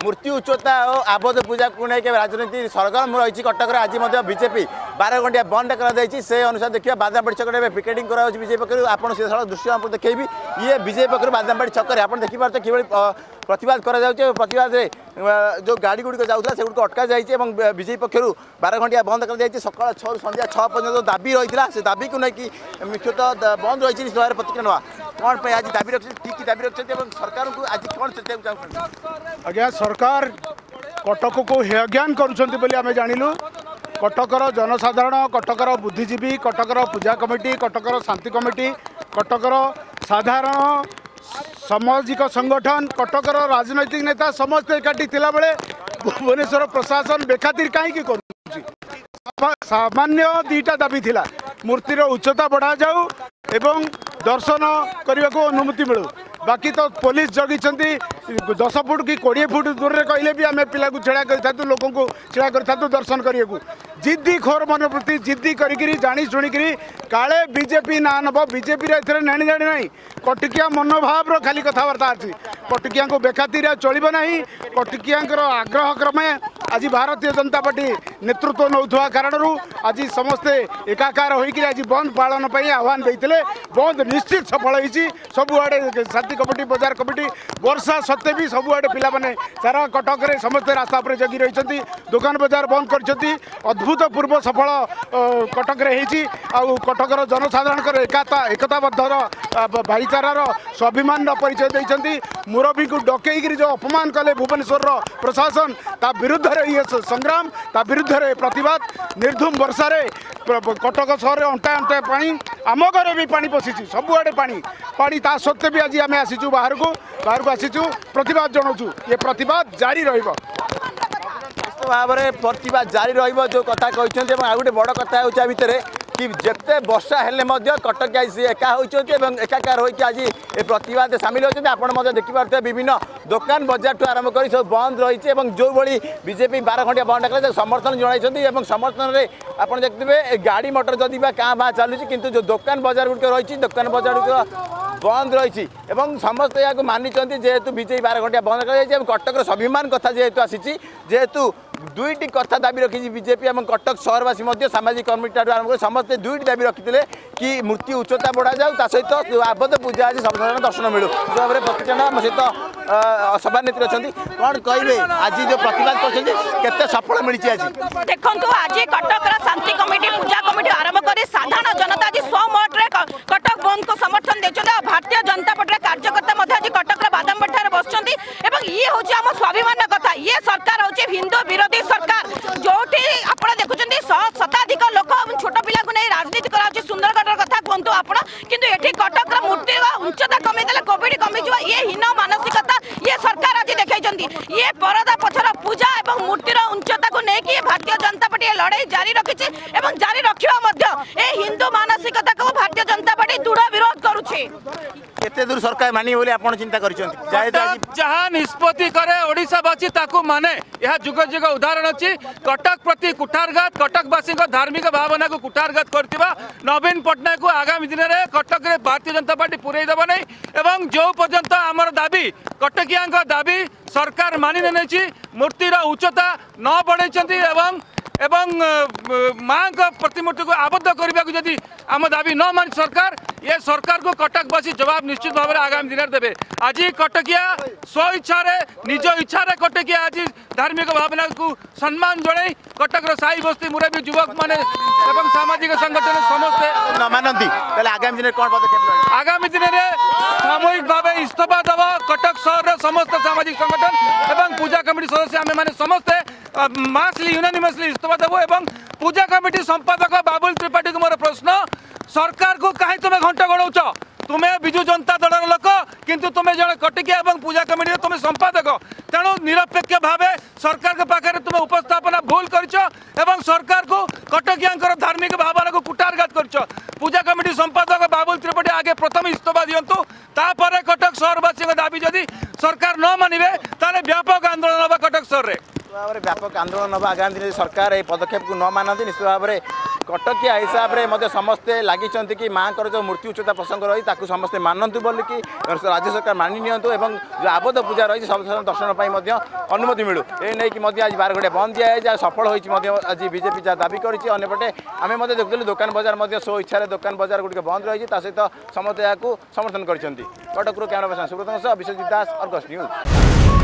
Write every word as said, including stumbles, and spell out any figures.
मूर्ति उच्चता और आबद्ध पूजा को लेकर राजनीति सरगरम रही कटक आज बीजेपी बारह घंटिया बंद कर से अनुसार देखिए बादामबाड़ी छक पिकेटिंग कर बीजेपी पक्ष आपड़ से दृश्य आपको देखी ये बीजेपी पक्ष बादामबाड़ी छक आप देखिए कि प्रतिवाद करा प्रतिवाद जो गाड़ी गुड़िक जाऊला से अटका जाइए बीजेपी पक्ष बारह घंटिया बंद कर सकाल छः संध्या छः पर्यटन दाबी रही से दाबी को लेकिन मुख्यतः बंद रही प्रतिक्रिया ना कौन पे आज दाबी रख ठीक दाबी रखते सरकार को आज कौन चाहते आज्ञा सरकार कटक को हेयज्ञान करुँच जानिलु कटकर जनसाधारण कटकर बुद्धिजीवी कटकर पूजा कमिटी कटकर शांति कमिटी कटकर साधारण सामाजिक संगठन कटकर राजनैतिक नेता समस्त एकाठी थिला बेले भुवनेश्वर प्रशासन बेखातिर कहीं कर सामान्य दीटा दाबी थिला मूर्तिर उच्चता बढ़ा जाऊ एवं दर्शन करने को अनुमति मिलू बाकी तो पुलिस जगी दस फुट कि कोड़े फुट दूर में कहले भी आम पिला को छेड़ा कर लोक को छेड़ा कर दर्शन करने को जिद्दी खोर मन प्रति जिद्दी करी जानी शुणिकी काले बीजेपी ना नब बीजेपी नेणी जाणी ना कटकिया मनोभाव खाली कथबार्ता अच्छी कटकिया को बेखातिर चलो ना कटकिया आग्रह क्रमे आज भारतीय जनता पार्टी नेतृत्व नौथुवा कारण आज समस्ते एकाकार होकर आज बंद पालन पर आह्वान देते बंद निश्चित सफल होती सबुआड़े शांति कमिटी बजार कमिटी वर्षा सत्वे भी सबुआड़े पिलाने सारा कटक रे समस्ते रास्ता पर जगी रही दुकान बजार बंद कर अद्भुतपूर्व सफल कटक रे होती आउ कटकर जनसाधारण एकता एकताबद्ध भाईचारार स्वाभिमान परिचय देते मुरबी को डकईकि जो अपमान कले भुवनेश्वर प्रशासन ता विरुद्ध ये संग्राम ता विरुद्ध प्रतिवाद निर्धूम वर्षा कटक सहर अंटा अंटा पानी आम घर भी पानी पशिची सबुआड़े पानी पानी ता सत्वे भी आज आम आसीचु बाहर को बाहर को आसीचु प्रतिवाद जनाऊँ ये प्रतिवाद जारी रहिबो भाव में प्रतिवाद जारी रहिबो जो कथा कहते आ गए बड़ कथा हो भितर कि जिते वर्षा हेले कटक एका होती एकाकार होकर आज ये प्रतिवाद सामिल होती आपड़ देखिपे विभिन्न दुकान बजार ठूँ आरंभ कर सब बंद रही जो भाई बीजेपी बारह घंटिया बंद कर समर्थन जन समर्थन में आप देखते गाड़ी मोटर जदि क्या बाँ चलुची किंतु जो दुकान बजार गुड़िक रही दुकान बजार गुड़िक बंद रही समस्त यहाँ मानी जेहेतु बीजेपी बारह घंटिया बंद कर कटक स्वाभिमान कथा जेहेतु आसी जेहेतु दुईटी कथा दाबी रखी बीजेपी और कटक सहरवासी सामाजिक कमिटी आरंभ कर समस्ते दुईटी दाबी रखी कि मूर्ति उच्चता बढ़ा जाऊ सहित आबद्ध पूजा आज सर्वसाधारण दर्शन मिलू इस भाव में प्रतिक्रिया आम सहित सभानेत्री अच्छा कौन कहे आज जो प्रतिवाद कर सफल मिली आज देखो आज कटक शांति कमिटी पूजा कमिटी आरंभ कर साधारण जनता आज स्वमटे कटक बंद को समर्थन देखते भारतीय जनता पार्टी कार्यकर्ता आज कटक बादामबाड़ी बस ये हूँ आम स्वाभिमान कथा ये सरकार हूँ हिंदू विरोधी सरकार जो आप देखुं शताधिक लोक छोट पिला को नहीं राजनीति कर सुंदरगढ़ कथा कहतु आप कि कटक मूर्ति उच्चता कमीदे कोविड कमिज ये हीन मानसिकता ये सरकार आज देखते ये परदा पछर पूजा और मूर्तिर उच्चता को लेकिन भारतीय जनता पार्टी लड़ाई जारी रखी जारी रखा हिंदू मानसिकता को भारतीय जनता पार्टी दृढ़ विरोध करुच्ची केते दूर सरकार मानी बोली आपण चिंता करिसेंती जहाँ निष्पत्ति करे ओडिशावासी ताकू माने यह जुग जुग उदाहरण अच्छी कटक प्रति कुठारघात कटकवासी धार्मिक भावना को कुठारघात करथिबा नवीन पटनायक को आगामी दिन में कटक रे भारतीय जनता पार्टी पुरई देव नहीं एवं जो पर्यंत आमर दाबी कटकिया दाबी सरकार मानि नहीं मूर्तिर उच्चता न बढ़ाई एवं एवं माँ का प्रतिमूर्ति को आबद्ध करने को जदि आम दाबी न मान सरकार ये सरकार को कटकवासी जवाब निश्चित भाव में आगामी दिन में देवे आज कटकिया स्व इच्छा निज इच्छा कटकिया आज धार्मिक भावना को सम्मान जड़े कटक साई बस्ती मुरबी युवक माने एवं सामाजिक संगठन समस्ते न मानती आगामी दिन कौन पदक्षेप आगामी दिन में सामूहिक भाव इस्तीफा दब कटक सहर समस्त सामाजिक संगठन एवं पूजा कमिटी सदस्य आम मैंने समस्ते मासली यूनानिमसली इस्तीफा देव एवं पूजा कमिटी संपादक बाबुल त्रिपाठी को मोर प्रश्न सरकार को कहीं तुम्हें घंटा गड़ाऊच तुम्हें विजु जनता दल लोक किंतु तुम्हें जन कटिकिया और पूजा कमिटी तुम्हें संपादक तेणु निरपेक्ष भाव सरकार के पाखे तुम उपस्थापना भूल करछ एवं सरकार को कटकियांकर धार्मिक भावना को कुटारघात करछ। पूजा कमिटी संपादक बाबुल त्रिपाठी आगे प्रथम इस्तीफा दियंतु तापर कटक शहरवासी दाबी जदि सरकार न मानिबे ताले व्यापक आंदोलन होबा कटक शहर रे भाव में व्यापक आंदोलन हम आगामी दिन सरकार ये पदक्षेप को न मानती निश्चित भाव में कटकिया हिसाब से समस्ते लगी कि माँ जो मूर्ति उच्चता प्रसंग रही ताकू समस्ते मानतु बोल कि राज्य सरकार मानि नियंतु एवं जो आबद्ध पूजा रही सब दर्शन पर अनुमति मिलू ये कि आज बारघटिया बंद दिया सफल होती आज बीजेपी जहाँ दाबी करपटे आम देखुलू दुकान बजार सो इच्छा दुकान बजार गुड़िक बंद रही सहित समस्त यहाँ समर्थन कर कटकू camera person Subrata Biswajit Das Argus news.